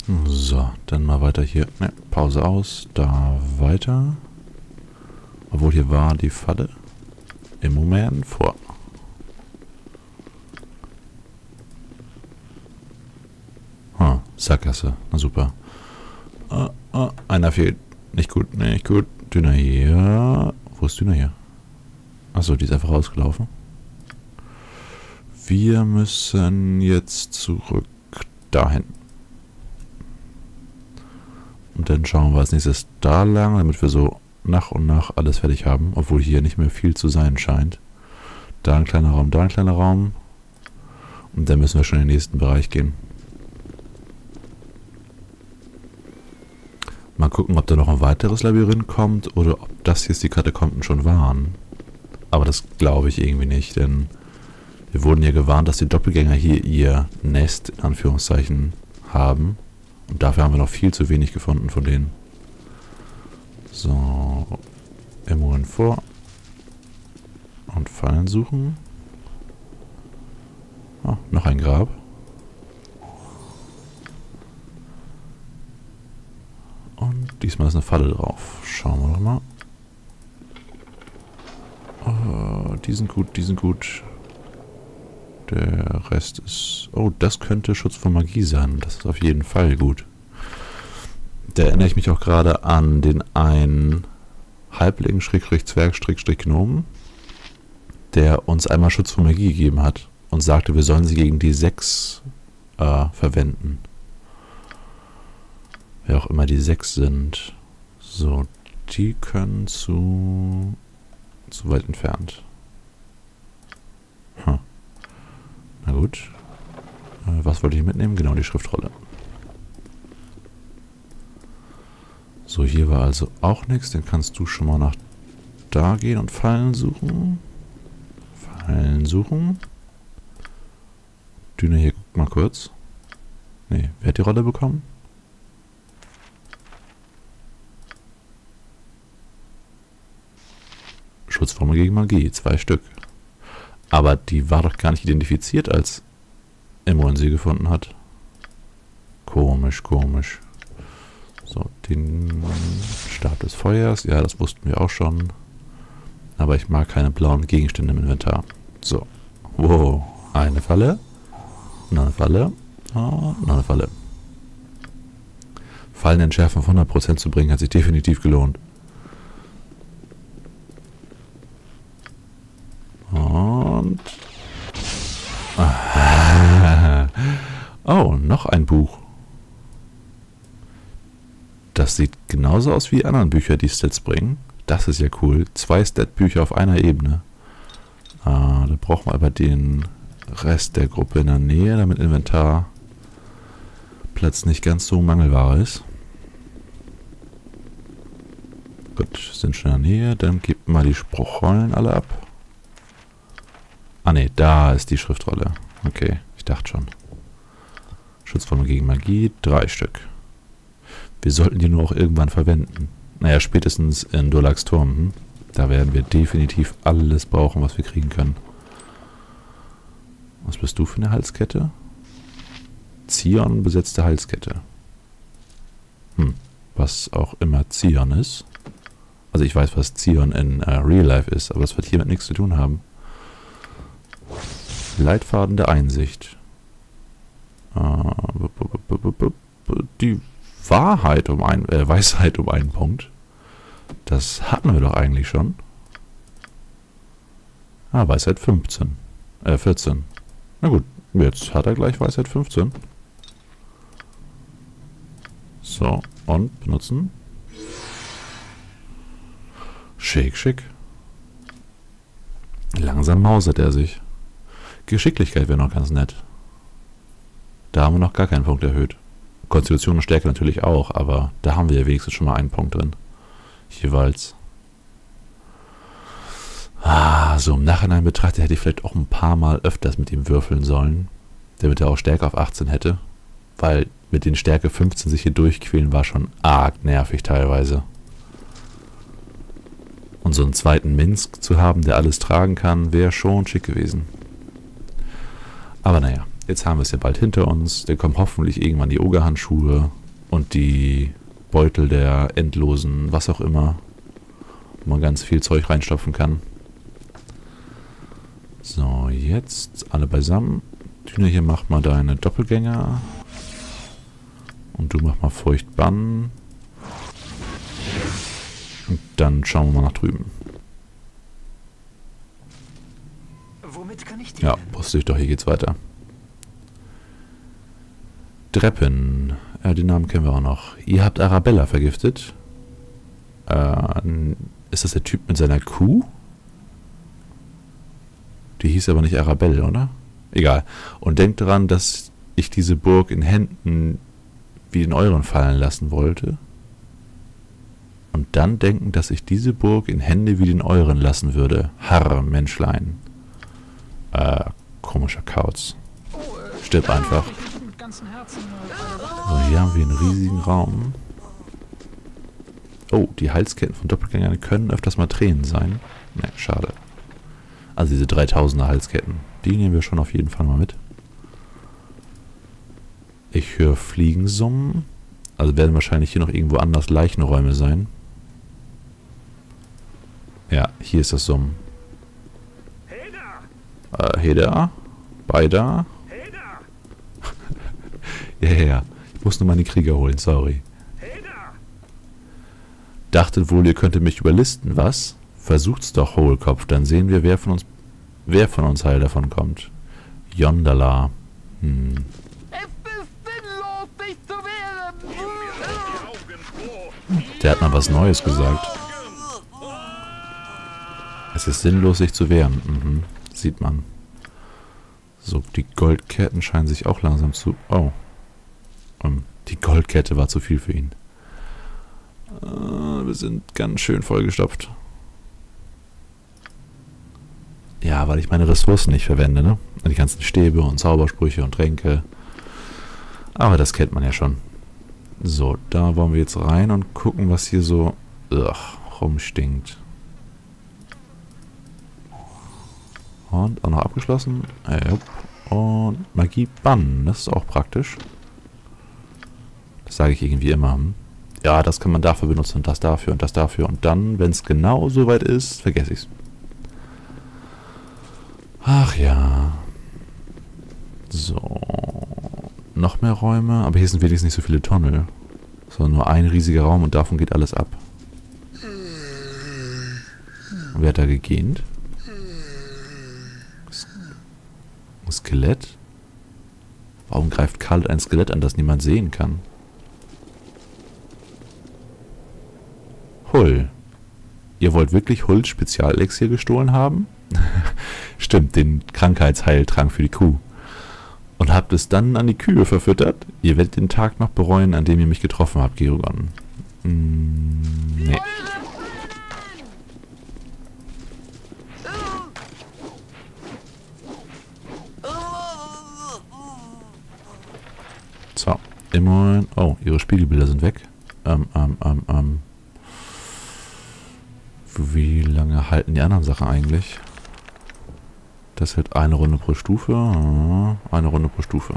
So, dann mal weiter hier. Ne, Pause aus. Da weiter. Obwohl hier war die Falle. Im Moment vor. Sackgasse. Na super. Einer fehlt. Nicht gut, nicht gut. Dünner hier. Wo ist Dünner hier? Achso, die ist einfach rausgelaufen. Wir müssen jetzt zurück dahin. Und dann schauen wir als nächstes da lang, damit wir so nach und nach alles fertig haben. Obwohl hier nicht mehr viel zu sein scheint. Da ein kleiner Raum, da ein kleiner Raum. Und dann müssen wir schon in den nächsten Bereich gehen. Mal gucken, ob da noch ein weiteres Labyrinth kommt oder ob das jetzt die Katakomben schon waren. Aber das glaube ich irgendwie nicht, denn wir wurden ja gewarnt, dass die Doppelgänger hier ihr Nest in Anführungszeichen haben. Und dafür haben wir noch viel zu wenig gefunden von denen. So, Immoren vor. Und Fallen suchen. Oh, noch ein Grab. Und diesmal ist eine Falle drauf. Schauen wir doch mal. Oh, die sind gut, die sind gut. Der Rest ist... Oh, das könnte Schutz vor Magie sein. Das ist auf jeden Fall gut. Da erinnere ich mich auch gerade an den einen Halbling, Zwerg, Gnomen, der uns einmal Schutz vor Magie gegeben hat und sagte, wir sollen sie gegen die 6 verwenden. Wer auch immer die 6 sind. So, die können zu weit entfernt. Na gut. Was wollte ich mitnehmen? Genau, die Schriftrolle. So, hier war also auch nichts. Dann kannst du schon mal nach da gehen und Fallen suchen. Fallen suchen. Düne hier, guck mal kurz. Nee, wer hat die Rolle bekommen? Schutzformel gegen Magie, 2 Stück. Aber die war doch gar nicht identifiziert, als Immoren sie gefunden hat. Komisch, komisch. So, den Stab des Feuers. Ja, das wussten wir auch schon. Aber ich mag keine blauen Gegenstände im Inventar. So. Wow. Eine Falle. Noch eine Falle. Oh, noch eine Falle. Fallen entschärfen auf 100% zu bringen, hat sich definitiv gelohnt. Und... Oh, noch ein Buch. Das sieht genauso aus wie die anderen Bücher, die Stats bringen. Das ist ja cool. 2 Stat-Bücher auf einer Ebene. Da brauchen wir aber den Rest der Gruppe in der Nähe, damit Inventarplatz nicht ganz so Mangelware ist. Gut, sind schon in der Nähe. Dann gebt mal die Spruchrollen alle ab. Ah ne, da ist die Schriftrolle. Okay, ich dachte schon. Schutzformel gegen Magie, 3 Stück. Wir sollten die nur auch irgendwann verwenden. Naja, spätestens in Durlags Turm. Da werden wir definitiv alles brauchen, was wir kriegen können. Was bist du für eine Halskette? Zion besetzte Halskette. Was auch immer Zion ist. Also ich weiß, was Zion in Real Life ist, aber das wird hiermit nichts zu tun haben. Leitfaden der Einsicht. Die Weisheit um einen Punkt. Das hatten wir doch eigentlich schon. Weisheit 14. Na gut, jetzt hat er gleich Weisheit 15. So, und benutzen. Schick, schick. Langsam mausert er sich. Geschicklichkeit wäre noch ganz nett. Da haben wir noch gar keinen Punkt erhöht. Konstitution und Stärke natürlich auch, aber da haben wir ja wenigstens schon mal einen Punkt drin. Jeweils. So im Nachhinein betrachtet hätte ich vielleicht auch ein paar Mal öfters mit ihm würfeln sollen, damit er auch Stärke auf 18 hätte. Weil mit den Stärke 15 sich hier durchquälen war schon arg nervig teilweise. Und so einen zweiten Minsk zu haben, der alles tragen kann, wäre schon schick gewesen. Aber naja, Jetzt haben wir es ja bald hinter uns. Dann kommen hoffentlich irgendwann die Ogerhandschuhe und die Beutel der endlosen, was auch immer, wo man ganz viel Zeug reinstopfen kann. So, jetzt alle beisammen. Düne, hier mach mal deine Doppelgänger. Und du mach mal Furchtbann. Und dann schauen wir mal nach drüben. Womit kann ich Ja, wusste ich doch, hier geht's weiter. Dreppen. Den Namen kennen wir auch noch. Ihr habt Arabella vergiftet. Ist das der Typ mit seiner Kuh? Die hieß aber nicht Arabelle, oder? Egal. Und denkt daran, dass ich diese Burg in Händen wie in euren fallen lassen wollte. Und dann denken, dass ich diese Burg in Hände wie den euren lassen würde. Harr, Menschlein. Komischer Kauz. Stirb einfach. So, hier haben wir einen riesigen Raum. Oh, die Halsketten von Doppelgängern können öfters mal Tränen sein. Ne, schade. Also diese 3000er Halsketten. Die nehmen wir schon auf jeden Fall mal mit. Ich höre Fliegen summen. Also werden wahrscheinlich hier noch irgendwo anders Leichenräume sein. Ja, hier ist das Summen. Heda? Beida? Ja. Ich muss nur meine Krieger holen, sorry. Dachtet wohl, ihr könntet mich überlisten, was? Versucht's doch, Hohlkopf, dann sehen wir, wer von uns heil davon kommt. Yondala. Der hat mal was Neues gesagt. Es ist sinnlos, sich zu wehren. Sieht man. So, die Goldketten scheinen sich auch langsam zu... Oh. Die Goldkette war zu viel für ihn. Wir sind ganz schön vollgestopft. Ja, weil ich meine Ressourcen nicht verwende, ne? Die ganzen Stäbe und Zaubersprüche und Tränke. Aber das kennt man ja schon. So, da wollen wir jetzt rein und gucken, was hier so rumstinkt. Und auch noch abgeschlossen. Und Magie bannen, das ist auch praktisch. Das sage ich irgendwie immer. Ja, das kann man dafür benutzen und das dafür und das dafür. Und dann, wenn es genau so weit ist, vergesse ich es. Ach ja. So. Noch mehr Räume. Aber hier sind wenigstens nicht so viele Tunnel. Sondern nur ein riesiger Raum und davon geht alles ab. Wer hat da gegähnt? Ein Skelett? Warum greift Karl ein Skelett an, das niemand sehen kann? Hull. Ihr wollt wirklich Hulls Spezialelixier gestohlen haben? Stimmt, den Krankheitsheiltrank für die Kuh. Und habt es dann an die Kühe verfüttert? Ihr werdet den Tag noch bereuen, an dem ihr mich getroffen habt, Gerugon. Nee. So, immerhin... Oh, ihre Spiegelbilder sind weg. Wie lange halten die anderen Sachen eigentlich? Das hält eine Runde pro Stufe. Eine Runde pro Stufe.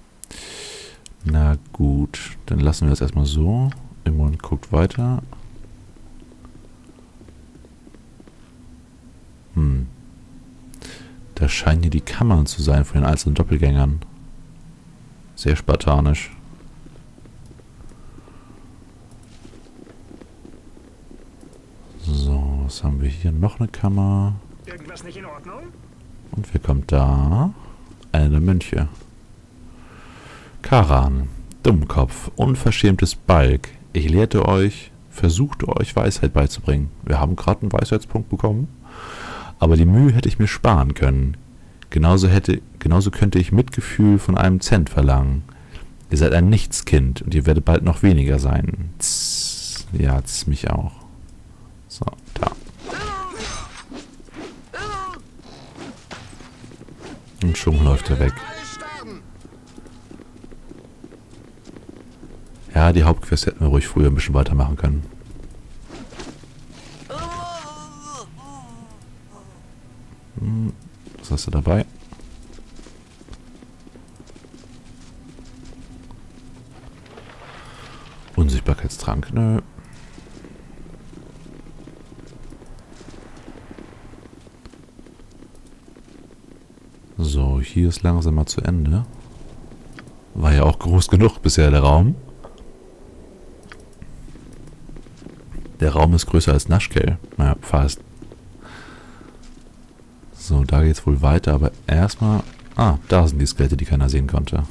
Na gut, dann lassen wir das erstmal so. Immerhin guckt weiter. Das scheinen hier die Kammern zu sein von den einzelnen Doppelgängern. Sehr spartanisch. So, was haben wir hier? Noch eine Kammer. Irgendwas nicht in Ordnung? Und wer kommt da? Einer der Mönche. Karan, Dummkopf, unverschämtes Balk. Ich lehrte euch, versuchte euch Weisheit beizubringen. Wir haben gerade einen Weisheitspunkt bekommen. Aber die Mühe hätte ich mir sparen können. Genauso könnte ich Mitgefühl von einem Cent verlangen. Ihr seid ein Nichtskind und ihr werdet bald noch weniger sein. Tss, ja, tss, mich auch. So, da. Und schon läuft er weg. Ja, die Hauptquest hätten wir ruhig früher ein bisschen weitermachen können. Was hast du dabei? Unsichtbarkeitstrank? Nö. So, hier ist langsam mal zu Ende. War ja auch groß genug bisher der Raum. Der Raum ist größer als Naschkel. Naja, fast. So, da geht's wohl weiter, aber erstmal... Ah, da sind die Skelette, die keiner sehen konnte.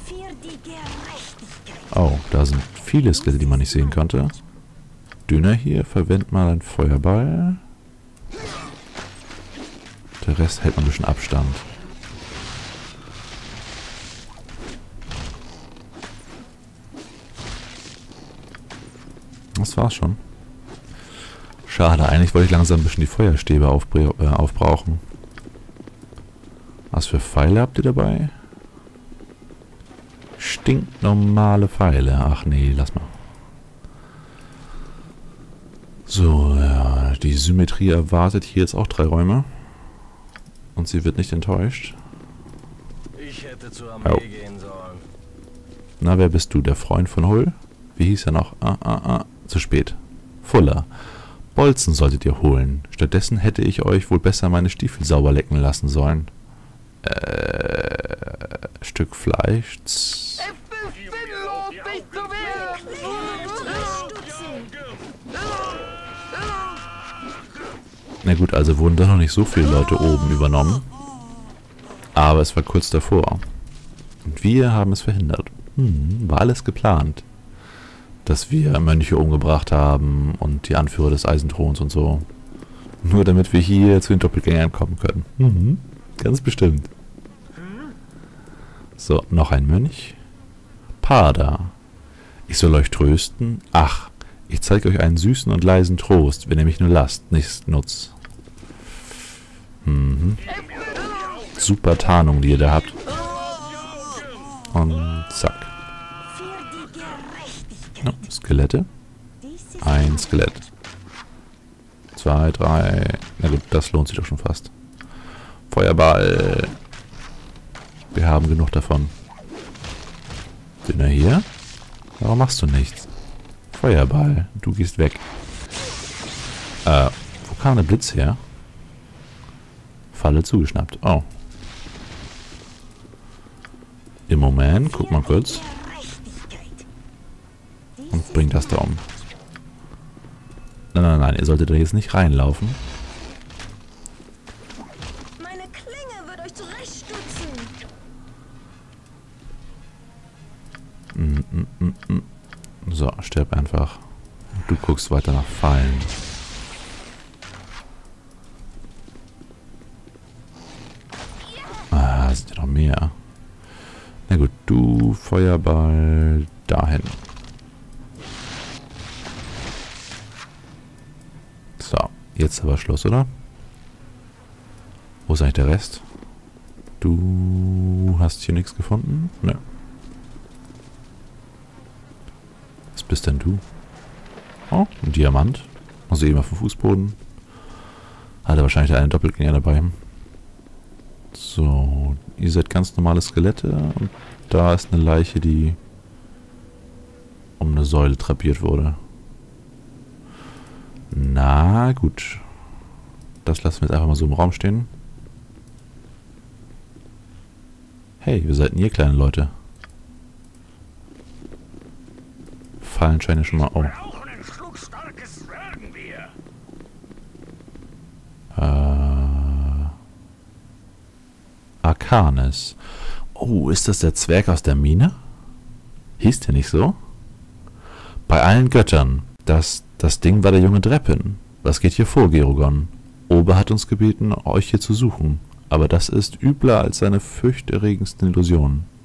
Oh, da sind viele Skelette, die man nicht sehen konnte. Dünner hier, verwend mal einen Feuerball. Der Rest hält man ein bisschen Abstand. Das war's schon. Schade, eigentlich wollte ich langsam ein bisschen die Feuerstäbe aufbrauchen. Was für Pfeile habt ihr dabei? Stinknormale Pfeile. Ach nee, lass mal. So, ja, die Symmetrie erwartet hier jetzt auch 3 Räume. Und sie wird nicht enttäuscht. Ich hätte zur Armee gehen sollen. Na, wer bist du? Der Freund von Hull? Wie hieß er noch? Zu spät. Fuller. Bolzen solltet ihr holen. Stattdessen hätte ich euch wohl besser meine Stiefel sauber lecken lassen sollen. Stück Fleisch. Na gut, also wurden doch noch nicht so viele Leute oben übernommen. Aber es war kurz davor. Und wir haben es verhindert. War alles geplant. Dass wir Mönche umgebracht haben und die Anführer des Eisenthrons und so. Nur damit wir hier zu den Doppelgängern kommen können. Ganz bestimmt. So, noch ein Mönch. Pada. Ich soll euch trösten. Ach, ich zeige euch einen süßen und leisen Trost, wenn ihr mich nur lasst, nichts nutzt. Super Tarnung, die ihr da habt. Und zack. No, Skelette. Ein Skelett. 2, 3. Na gut, das lohnt sich doch schon fast. Feuerball. Wir haben genug davon. Dünner hier. Warum machst du nichts? Feuerball. Du gehst weg. Wo kam der Blitz her? Falle zugeschnappt. Oh. Im Moment, guck mal kurz. Und bringt das da um. Nein, nein, nein, ihr solltet da jetzt nicht reinlaufen. Meine Klinge wird euch zurechtstutzen. So, stirb einfach. Du guckst weiter nach Fallen. Ah, sind ja noch mehr. Na gut, du Feuerball dahin. So, jetzt aber Schluss, oder? Wo ist eigentlich der Rest? Du hast hier nichts gefunden? Ne. Was bist denn du? Oh, ein Diamant. Also eben auf dem Fußboden. Hatte wahrscheinlich einen Doppelgänger dabei. So, ihr seid ganz normale Skelette und da ist eine Leiche, die um eine Säule trapiert wurde. Na gut. Das lassen wir jetzt einfach mal so im Raum stehen. Hey, wir seid ihr kleine Leute. Fallenscheine schon mal. Oh. Arcanes. Oh, ist das der Zwerg aus der Mine? Hieß der nicht so? Bei allen Göttern. Das Ding war der junge Dreppin. Was geht hier vor, Gerugon? Ober hat uns gebeten, euch hier zu suchen. Aber das ist übler als seine furchterregendsten Illusionen.